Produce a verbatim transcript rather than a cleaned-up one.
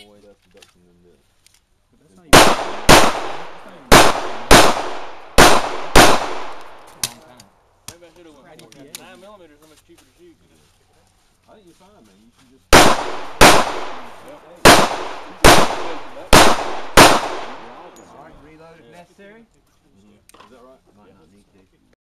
way less deduction than this. But that's not even. That's not even. That's a long time. Maybe I should have went more. Nine millimeters, how much cheaper to shoot? I think you're fine, man. You should just. Alright, reload if necessary. Mm-hmm. Is that right? Might not need to.